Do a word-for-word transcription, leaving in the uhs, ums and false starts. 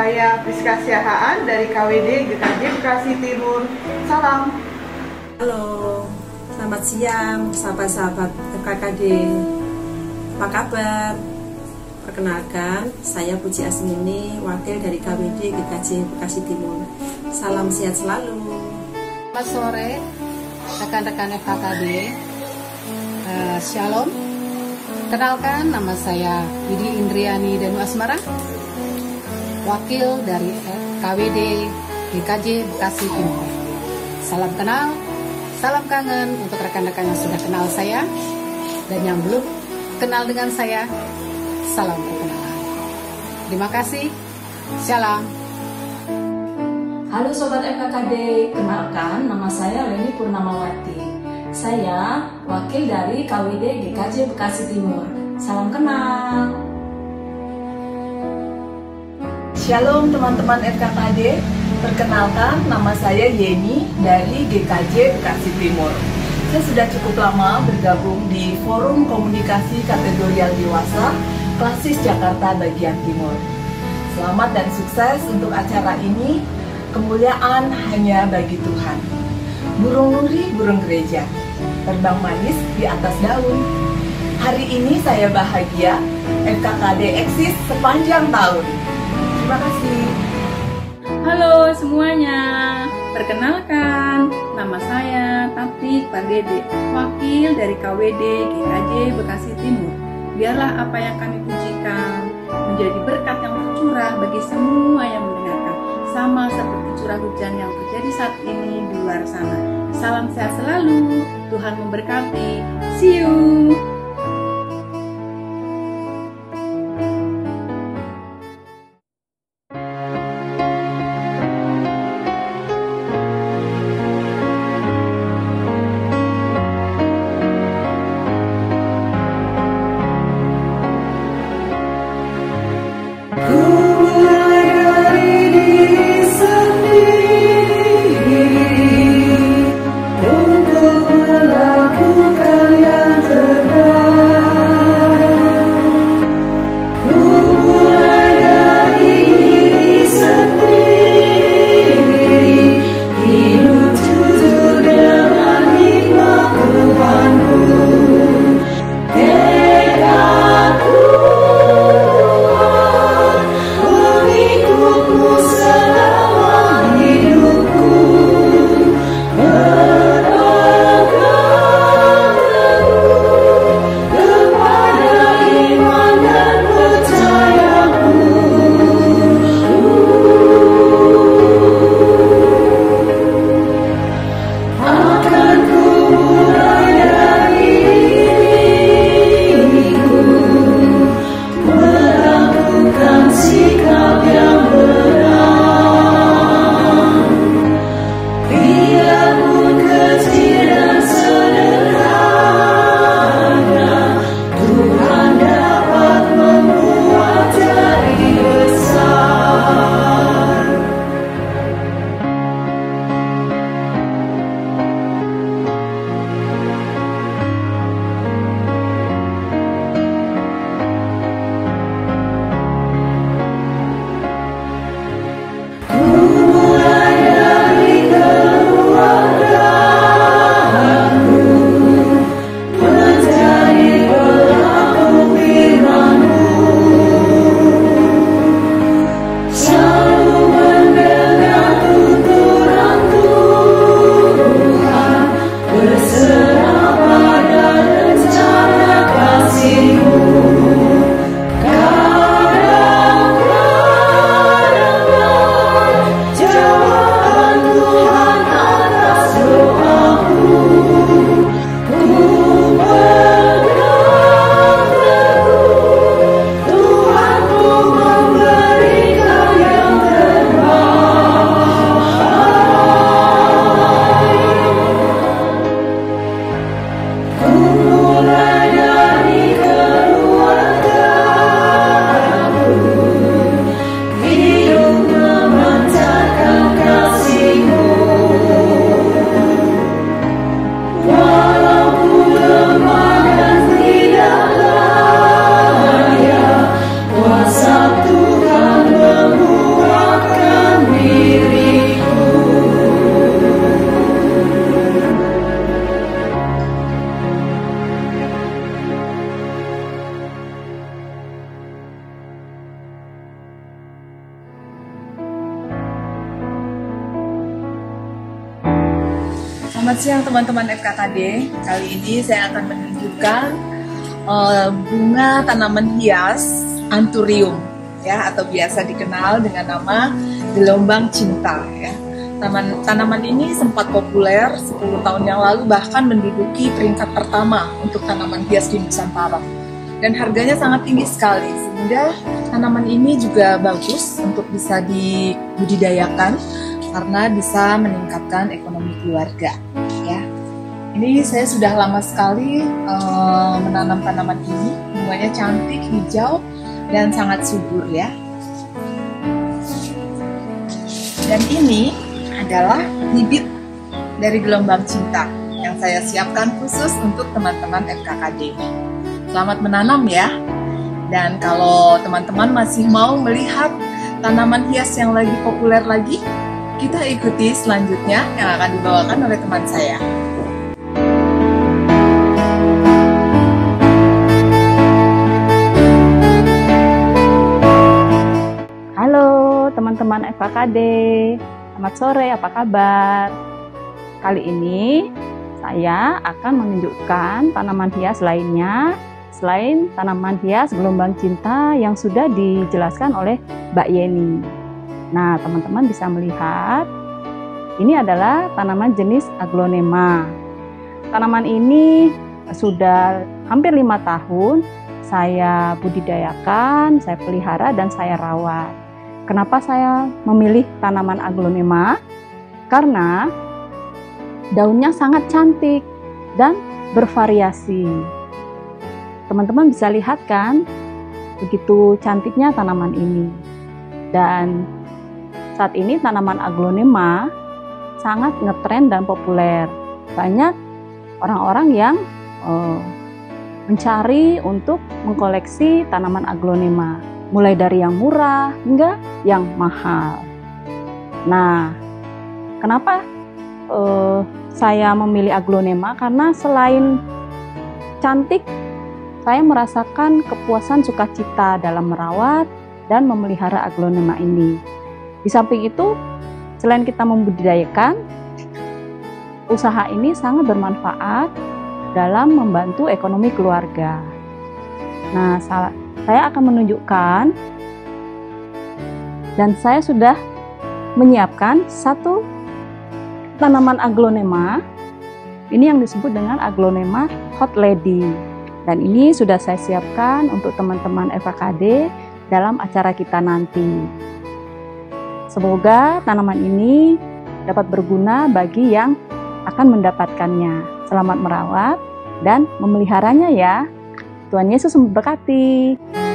Saya Priska Siahaan dari K W D G K J Bekasi Timur. Salam. Halo, selamat siang sahabat-sahabat F K K D. Apa kabar? Perkenalkan, saya Puji Asmini, wakil dari K W D G K J Bekasi Timur. Salam sehat selalu. Selamat sore, rekan-rekan F K K D. Uh, Shalom. Kenalkan, nama saya Widi Indriani Danu Asmara, wakil dari K W D G K J Bekasi Timur. Salam kenal, salam kangen untuk rekan-rekan yang sudah kenal saya, dan yang belum kenal dengan saya, salam perkenalan. Terima kasih, shalom. Halo Sobat F K K D, kenalkan nama saya Leni Purnamawati. Saya wakil dari K W D G K J Bekasi Timur. Salam kenal. Shalom teman-teman F K K D. Perkenalkan, nama saya Yeni dari G K J Bekasi Timur. Saya sudah cukup lama bergabung di Forum Komunikasi Kategorial Dewasa Klasis Jakarta Bagian Timur. Selamat dan sukses untuk acara ini. Kemuliaan hanya bagi Tuhan. Burung nuri, burung gereja, terbang manis di atas daun. Hari ini saya bahagia, F K K D eksis sepanjang tahun. Terima kasih. Halo semuanya, perkenalkan, nama saya Tati Pardede, wakil dari K W D G K J Bekasi Timur. Biarlah apa yang kami pujikan menjadi berkat yang tercurah bagi semua yang mendengarkan, sama seperti curah hujan yang terjadi saat ini di luar sana. Salam sehat selalu, Tuhan memberkati. See you. Untuk melakukan yang terbaik. Selamat siang teman-teman F K K D. Kali ini saya akan menunjukkan uh, bunga tanaman hias Anthurium ya, atau biasa dikenal dengan nama gelombang cinta ya. Taman, tanaman ini sempat populer sepuluh tahun yang lalu, bahkan menduduki peringkat pertama untuk tanaman hias di Nusantara. Dan harganya sangat tinggi sekali, sehingga tanaman ini juga bagus untuk bisa dibudidayakan karena bisa meningkatkan ekonomi keluarga ya. Ini saya sudah lama sekali uh, menanam tanaman ini, bunganya cantik, hijau, dan sangat subur ya. Dan ini adalah bibit dari gelombang cinta yang saya siapkan khusus untuk teman-teman F K K D. Selamat menanam ya. Dan kalau teman-teman masih mau melihat tanaman hias yang lagi populer lagi, kita ikuti selanjutnya yang akan dibawakan oleh teman saya. Halo teman-teman F K K D, selamat sore, apa kabar? Kali ini saya akan menunjukkan tanaman hias lainnya selain tanaman hias gelombang cinta yang sudah dijelaskan oleh Mbak Yeni. Nah, teman-teman bisa melihat ini adalah tanaman jenis Aglonema. Tanaman ini sudah hampir lima tahun saya budidayakan, saya pelihara, dan saya rawat. Kenapa saya memilih tanaman Aglonema? Karena daunnya sangat cantik dan bervariasi. Teman-teman bisa lihat kan, begitu cantiknya tanaman ini. Dan saat ini tanaman Aglonema sangat ngetren dan populer. Banyak orang-orang yang uh, mencari untuk mengkoleksi tanaman Aglonema, mulai dari yang murah hingga yang mahal. Nah, kenapa uh, saya memilih Aglonema? Karena selain cantik, saya merasakan kepuasan sukacita dalam merawat dan memelihara Aglonema ini. Di samping itu, selain kita membudidayakan, usaha ini sangat bermanfaat dalam membantu ekonomi keluarga. Nah, saya akan menunjukkan dan saya sudah menyiapkan satu tanaman Aglonema. Ini yang disebut dengan Aglonema Hot Lady. Dan ini sudah saya siapkan untuk teman-teman F K K D dalam acara kita nanti. Semoga tanaman ini dapat berguna bagi yang akan mendapatkannya. Selamat merawat dan memeliharanya ya. Tuhan Yesus memberkati.